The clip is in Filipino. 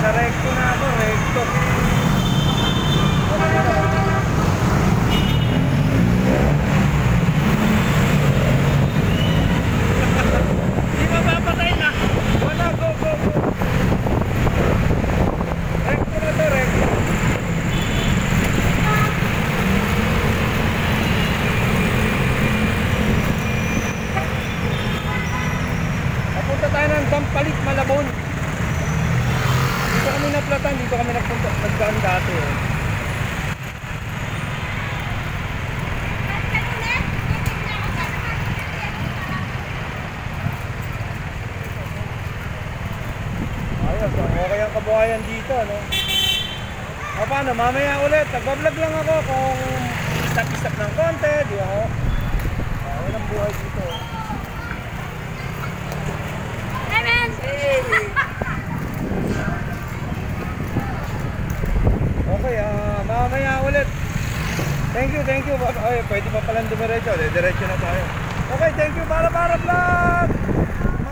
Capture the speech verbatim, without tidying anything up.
Nasa recto na ako, recto. Di ba mapatay na? Wala, go, go, go. Recto na to, recto. Napunta tayo ng Dampalit, Malabon. Dito kami naplatan, dito kami nagpunta, nagdaan dati eh. Ayos, okay ang kabuhayan dito, no? O paano, mamaya ulit, nagbablog lang ako kung istak-istak ng konti, di ako. Ah, walang buhay dito. Hey! Okay, ah, mamaya ulit. Thank you, thank you. Ay, pwede pa palang dumiretso. Diretso na tayo. Okay, thank you. Para para vlog!